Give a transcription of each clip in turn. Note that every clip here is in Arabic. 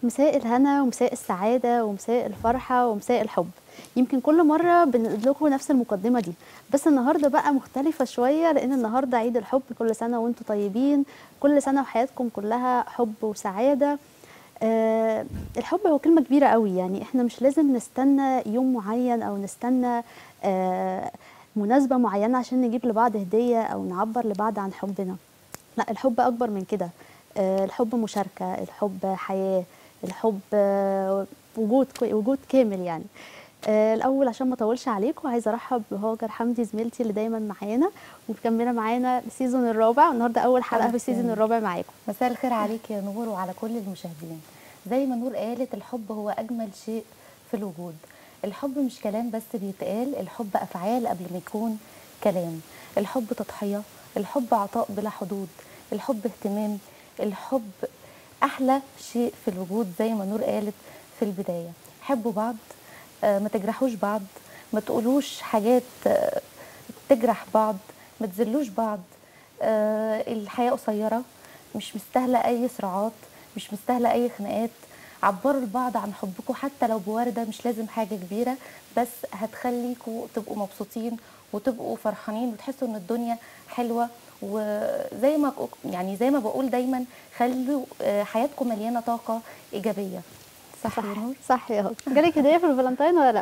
مساء الهنا ومساء السعادة ومساء الفرحة ومساء الحب. يمكن كل مرة بنقول لكم نفس المقدمة دي، بس النهاردة بقى مختلفة شوية لأن النهاردة عيد الحب. كل سنة وانتم طيبين، كل سنة وحياتكم كلها حب وسعادة. الحب هو كلمة كبيرة قوي، يعني احنا مش لازم نستنى يوم معين أو نستنى مناسبة معينة عشان نجيب لبعض هدية أو نعبر لبعض عن حبنا. لا، الحب أكبر من كده. الحب مشاركة، الحب حياة، الحب وجود كامل يعني. الأول عشان ما أطولش عليكم عايزة أرحب بهاجر حمدي زميلتي اللي دايما معانا ومكملة معانا السيزون الرابع، والنهارده أول حلقة في السيزون الرابع معاكم. مساء الخير عليك يا نور وعلى كل المشاهدين. زي ما نور قالت، الحب هو أجمل شيء في الوجود. الحب مش كلام بس بيتقال، الحب أفعال قبل ما يكون كلام. الحب تضحية، الحب عطاء بلا حدود، الحب اهتمام، الحب أحلى شيء في الوجود. زي ما نور قالت في البداية، حبوا بعض، ما تجرحوش بعض، ما تقولوش حاجات تجرح بعض، ما تذلوش بعض. الحياة قصيرة، مش مستاهلة أي صراعات، مش مستاهلة أي خناقات. عبروا لبعض عن حبكم حتى لو بوردة، مش لازم حاجة كبيرة، بس هتخليكم تبقوا مبسوطين وتبقوا فرحانين وتحسوا ان الدنيا حلوة. وزي ما زي ما بقول دايما، خلوا حياتكم مليانة طاقة إيجابية. صح يا نور؟ صح يا هاجر. جالك هدية في الفالنتين ولا لا؟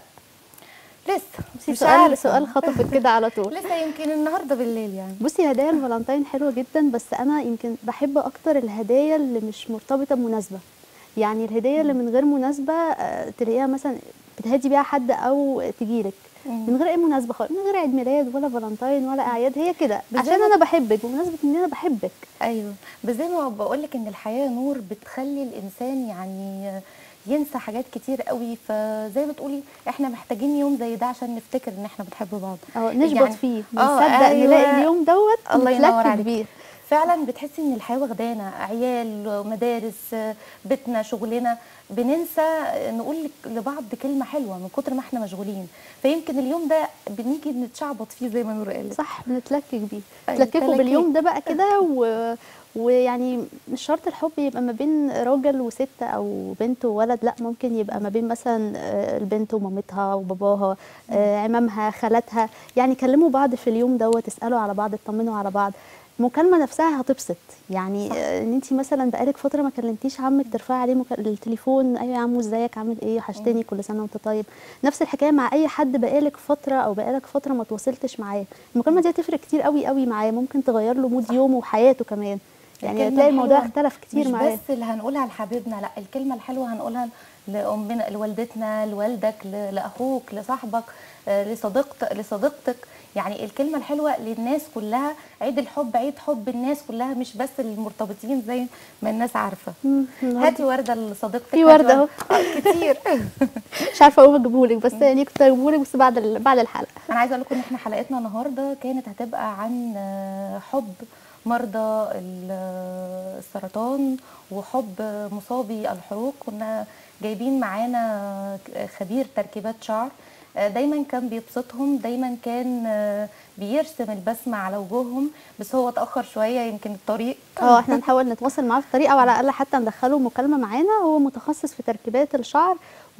لسه مش سؤال خطفك كده على طول. لسه يمكن النهارده بالليل يعني. بصي، هدايا الفالنتين حلوه جدا، بس انا يمكن بحب اكتر الهدايا اللي مش مرتبطه بمناسبه. يعني الهديه اللي من غير مناسبه تلاقيها مثلا بتهدي بيها حد او تجيلك من غير اي مناسبه خالص، من غير عيد ميلاد ولا فالنتين ولا اعياد، هي كده عشان انا بحبك بمناسبه ان انا بحبك. ايوه، بس زي ما بقول لك ان الحياه نور بتخلي الانسان يعني ينسى حاجات كتير قوي. فزي ما تقولي احنا محتاجين يوم زي ده عشان نفتكر ان احنا بنحب بعض، نشبط يعني فيه، نصدق أيوة، نلاقي اليوم دوت الله ينور نتلكك عليك بيه. فعلا. بتحسي ان الحياه واخدانا، عيال، مدارس، بيتنا، شغلنا، بننسى نقول لبعض كلمه حلوه من كتر ما احنا مشغولين. فيمكن اليوم ده بنيجي نتشعبط فيه زي ما نور قالت. صح، بنتلكك بيه. أيوة، تلككوا باليوم ده بقى كده ويعني مش شرط الحب يبقى ما بين راجل وست او بنت وولد، لا، ممكن يبقى ما بين مثلا البنت ومامتها وباباها، عمامها، خالاتها. يعني كلموا بعض في اليوم دوت، اسالوا على بعض، اطمنوا على بعض. المكالمه نفسها هتبسط. يعني ان انت مثلا بقالك فتره ما كلمتيش عمك، ترفعي عليه التليفون، ايوه يا عمو ازيك عامل ايه، وحشتني، كل سنه وانت طيب. نفس الحكايه مع اي حد بقالك فتره او بقالك فتره ما تواصلتش معاه، المكالمه دي هتفرق كتير قوي قوي معاه، ممكن تغير له مود يومه وحياته كمان. يعني هتلاقي الموضوع اختلف كتير معاه. مش بس اللي هنقولها لحبيبنا، لا، الكلمه الحلوه هنقولها لامنا، لوالدتنا، لوالدك، لاخوك، لصاحبك، لصديقتك. يعني الكلمه الحلوه للناس كلها. عيد الحب عيد حب الناس كلها، مش بس المرتبطين زي ما الناس عارفه. هاتي ورده لصديقتك. في ورده اهو كتير. مش عارفه اقوم اجيبهولك، بس يعني كنت هجيبهولك بس بعد الحلقه. انا عايزه اقول لكم ان احنا حلقتنا النهارده كانت هتبقى عن حب مرضى السرطان وحب مصابي الحروق. كنا جايبين معانا خبير تركيبات شعر، دايما كان بيبسطهم، دايما كان بيرسم البسمه على وجوههم. بس هو اتاخر شويه يمكن الطريق. احنا نحاول نتواصل معاه في الطريق، او على الاقل حتى ندخله مكالمه معانا. هو متخصص في تركيبات الشعر،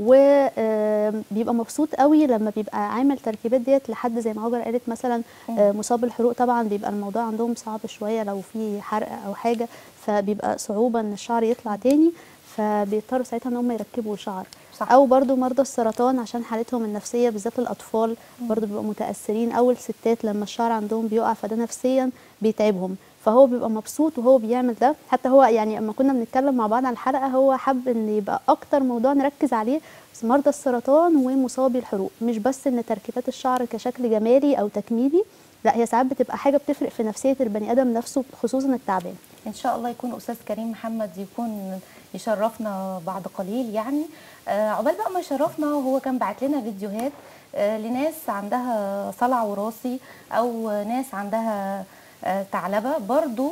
وبيبقى مبسوط قوي لما بيبقى عامل تركيبات ديت لحد زي ما هاجر قالت مثلا مصاب الحروق. طبعا بيبقى الموضوع عندهم صعب شويه لو في حرق او حاجه، فبيبقى صعوبه ان الشعر يطلع تاني، فبيضطروا ساعتها ان هم يركبوا شعر. صح. او برضو مرضى السرطان عشان حالتهم النفسيه، بالذات الاطفال برضو بيبقوا متاثرين، او الستات لما الشعر عندهم بيقع فده نفسيا بيتعبهم، فهو بيبقى مبسوط وهو بيعمل ده. حتى هو يعني لما كنا بنتكلم مع بعض عن الحلقه، هو حب ان يبقى اكتر موضوع نركز عليه مرضى السرطان ومصابي الحروق، مش بس ان تركيبات الشعر كشكل جمالي او تكميلي، لا، هي ساعات بتبقى حاجه بتفرق في نفسيه البني ادم نفسه، خصوصا التعبان. ان شاء الله يكون استاذ كريم محمد يكون يشرفنا بعد قليل يعني. عقبال بقى ما يشرفنا، هو كان بعت لنا فيديوهات لناس عندها صلع وراثي او ناس عندها ثعلبه برضو.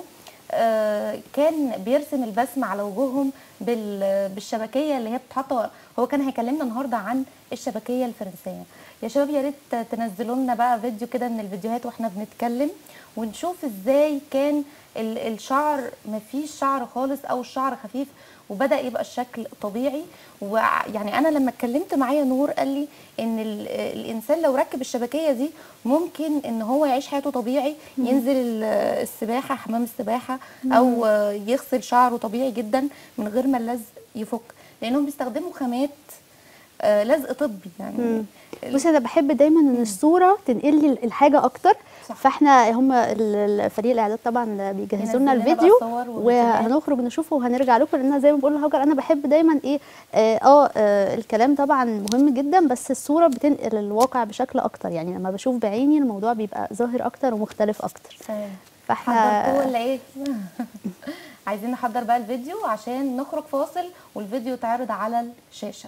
كان بيرسم البسمه على وجوههم بالشبكيه اللي هي بتتحط. هو كان هيكلمنا النهارده عن الشبكيه الفرنسيه. يا شباب يا ريت تنزلوا لنا بقى فيديو كده من الفيديوهات واحنا بنتكلم، ونشوف ازاي كان الشعر مفيش شعر خالص او الشعر خفيف وبدأ يبقى الشكل طبيعي. ويعني انا لما اتكلمت معايا نور قال لي ان الانسان لو ركب الشبكيه دي ممكن ان هو يعيش حياته طبيعي، ينزل السباحه حمام السباحه او يغسل شعره طبيعي جدا من غير ما اللزق يفك، لانهم بيستخدموا خامات لزق طبي يعني. بصي انا بحب دايما ان الصوره تنقل لي الحاجه اكتر. صح. فاحنا هم فريق الاعداد طبعا بيجهزوا لنا الفيديو وهنخرج نشوفه وهنرجع لكم، لان زي ما بقول لهاجر انا بحب دايما ايه الكلام طبعا مهم جدا، بس الصوره بتنقل الواقع بشكل اكتر. يعني لما بشوف بعيني الموضوع بيبقى ظاهر اكتر ومختلف اكتر. فاحنا حضرتوه ولا ايه؟ عايزين نحضر بقى الفيديو عشان نخرج فاصل والفيديو تعرض على الشاشه.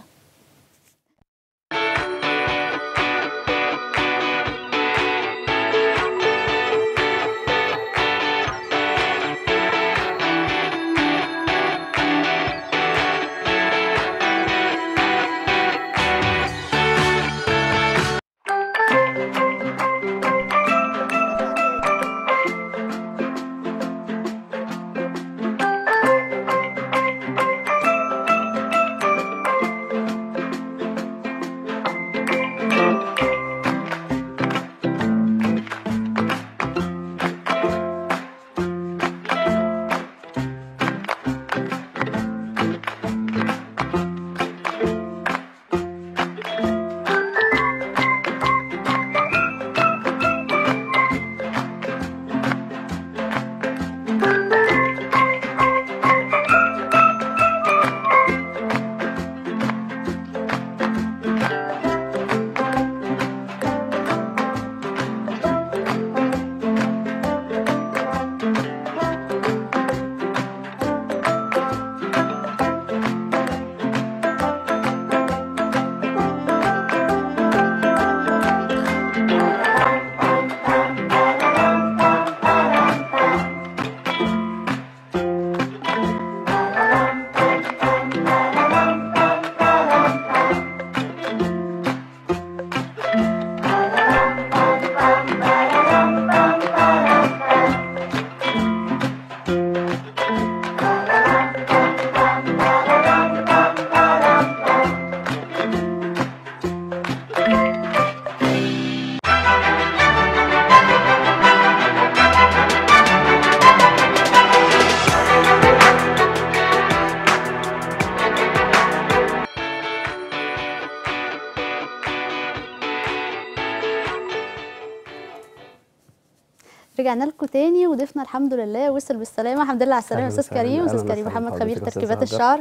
رجعنا لكم تاني وضيفنا الحمد لله وصل بالسلامه. الحمد لله على السلامه يا استاذ كريم. استاذ كريم محمد خبير تركيبات الشعر.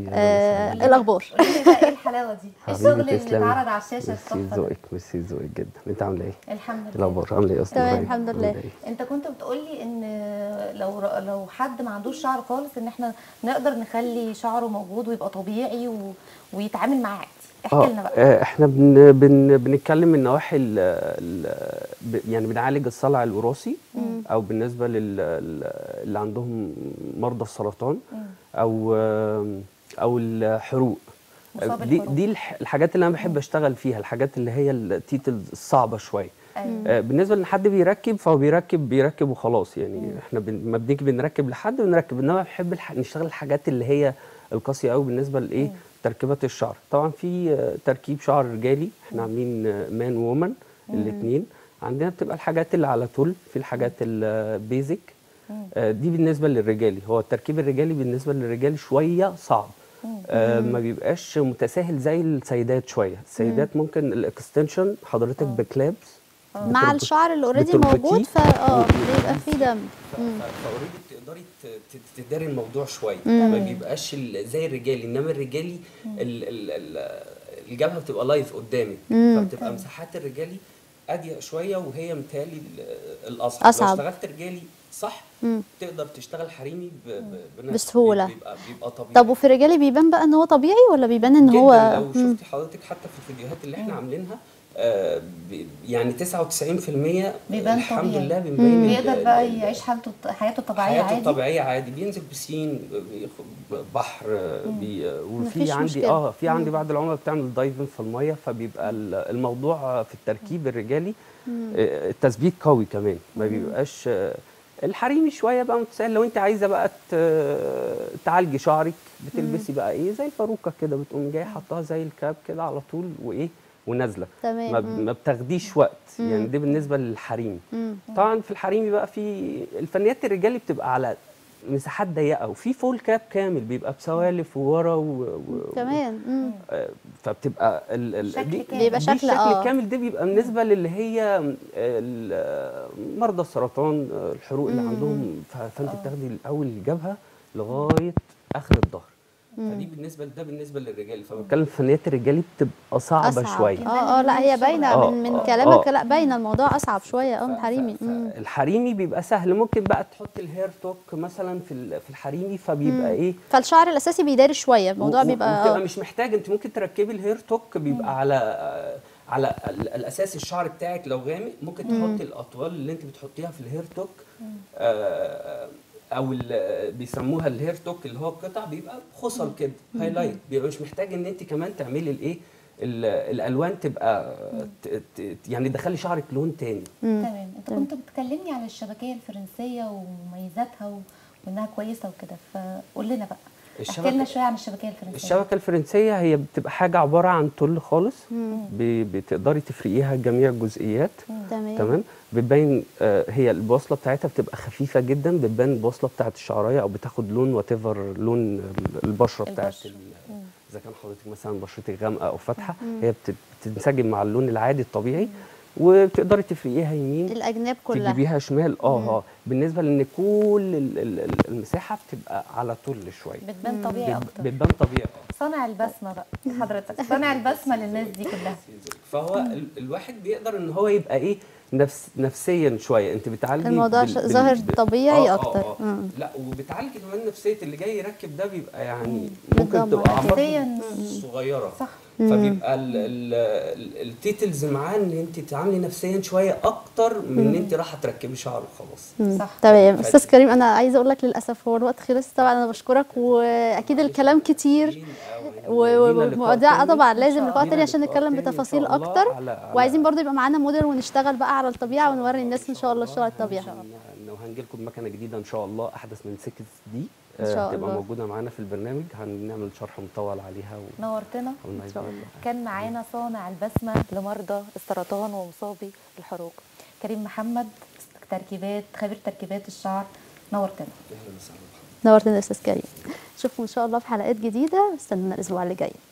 الاخبار ايه الحلاوه دي؟ الشغل اللي اتعرض على الشاشه الصبح. ميرسي ذوقك، ميرسي ذوقك جدا. انت عامله ايه؟ الحمد لله. الاخبار عامله ايه يا استاذ؟ تمام الحمد لله. انت كنت بتقولي ان لو حد ما عندوش شعر خالص ان احنا نقدر نخلي شعره موجود ويبقى طبيعي ويتعامل معاه عادي. احكي لنا بقى. احنا بنتكلم من نواحي يعني بنعالج الصلع الوراثي او بالنسبه اللي عندهم مرضى السرطان او الحروق. دي الحاجات اللي انا بحب اشتغل فيها، الحاجات اللي هي التيتلز الصعبه شويه. بالنسبه لان حد بيركب فهو بيركب وخلاص يعني. احنا ما بنيجي بنركب لحد بنركب، انما بحب نشتغل الحاجات اللي هي القاسيه قوي بالنسبه لايه تركيبات الشعر. طبعا في تركيب شعر رجالي احنا عاملين مان وومن الاثنين. عندنا بتبقى الحاجات اللي على طول، في الحاجات البيزك دي بالنسبه للرجالي. هو التركيب الرجالي بالنسبه للرجالي شويه صعب، ما بيبقاش متساهل زي السيدات شويه. السيدات ممكن الاكستنشن حضرتك بكلابس مع الشعر اللي اوريدي موجود بيبقى فيه دم، فاوريدي بتقدري تداري الموضوع شويه. ما بيبقاش زي الرجالي، انما الرجالي الجبهه بتبقى لايف قدامي، فبتبقى مساحات الرجالي اضيق شويه وهي متهيألي الاصعب. لو اشتغلت رجالي صح تقدر تشتغل حريمي بسهوله، بيبقى طبيعي. طب وفي الرجالي بيبان بقى ان هو طبيعي ولا بيبان ان هو لو شفتي حضرتك حتى في الفيديوهات اللي احنا عاملينها يعني 99% بيبان الحمد طبيعي. لله بنبين بيقدر بقى يعيش حياته الطبيعيه حياته عادي. الطبيعيه عادي، بينزل بسين، بحر، وفي مفيش عندي مشكلة. في عندي بعض العملاء بتعمل دايفنج في الميه، فبيبقى الموضوع في التركيب الرجالي التثبيت قوي كمان، ما بيبقاش الحريمي شويه بقى متسهل. لو انت عايزه بقى تعالجي شعرك، بتلبسي بقى ايه زي الفاروكه كده، بتقوم جايه حطها زي الكاب كده على طول وايه ونازله، تمام. ما بتاخديش وقت يعني. دي بالنسبه للحريمي. طبعا في الحريمي بقى في الفنيات الرجالي بتبقى على مساحات ضيقه، وفي فول كاب كامل بيبقى بسوالف وورا كمان. فبتبقى شكل كامل. بيبقى شكل الشكل كامل. ده بيبقى بالنسبه للي هي مرضى السرطان، الحروق اللي عندهم، فانت بتاخدي الاول الجبهه لغايه اخر الظهر. فدي بالنسبه للرجال. فبتكلم فنيات الرجالي بتبقى صعبه شويه. لا هي باينه من كلامك. لا باينه الموضوع اصعب شويه من الحريمي. الحريمي بيبقى سهل، ممكن بقى تحط الهير توك مثلا في الحريمي، فبيبقى ايه، فالشعر الاساسي بيداري شويه، الموضوع بيبقى مش محتاج. انت ممكن تركبي الهير توك بيبقى على الاساس الشعر بتاعك. لو غامق ممكن تحطي الاطوال اللي انت بتحطيها في الهير توك، او بيسموها الهير توك، اللي هو القطع بيبقى خصل كده هايلايت، بيبقى مش محتاج ان انت كمان تعملي الايه الالوان تبقى يعني تدخلي شعرك لون تاني. تمام. انت كنت بتكلمني على الشبكيه الفرنسيه ومميزاتها وانها كويسه وكده، فقول لنا بقى، احكي لنا شويه عن الشبكيه الفرنسيه. الشبكه الفرنسيه هي بتبقى حاجه عباره عن تل خالص، بتقدري تفرقيها جميع الجزئيات. تمام. بتبين هي البوصله بتاعتها بتبقى خفيفه جدا، بتبان البوصله بتاعت الشعرايه، او بتاخد لون واتيفر لون البشره بتاعت اذا كان حضرتك مثلا بشرتك غامقه او فاتحه، هي بتنسجم مع اللون العادي الطبيعي، وبتقدري تفرقيها يمين الاجناب كلها تجيبيها شمال. بالنسبه لان كل المساحه بتبقى على طول شويه، بتبان طبيعي اكتر. بتبان طبيعي. صانع البسمه بقى حضرتك، صانع البسمه للناس دي كلها. فهو الواحد بيقدر ان هو يبقى ايه نفسيا شويه. انت بتعالجي الموضوع ظاهر طبيعي اكتر. لا، وبتعالجي كمان نفسيه اللي جاي يركب ده. بيبقى يعني ممكن تبقى اعمار صغيره، صح. فبيبقى التيتلز معاه ان انت تتعاملي نفسيا شويه اكتر من ان انت رايحه تركبي شعر وخلاص. صح. تمام. استاذ كريم، انا عايزه اقول لك للاسف هو الوقت خلص. طبعا انا بشكرك، واكيد الكلام كتير ومواضيع طبعا لازم لقاء تاني عشان نتكلم بتفاصيل اكتر. وعايزين برضو يبقى معانا موديل ونشتغل بقى على الطبيعه ونوري الناس ان شاء الله الشغل الطبيعي. لو هنجي لكم مكنه جديده ان شاء الله احدث من 6 دي تبقى موجوده معانا في البرنامج، هنعمل شرح مطول عليها نورتنا ان شاء الله. كان معانا صانع البسمه لمرضى السرطان ومصابي الحروق، كريم محمد، خبير تركيبات الشعر. نورتنا. نورتنا يا استاذ كريم. نشوفكم ان شاء الله في حلقات جديده، استنونا الاسبوع اللي جاي.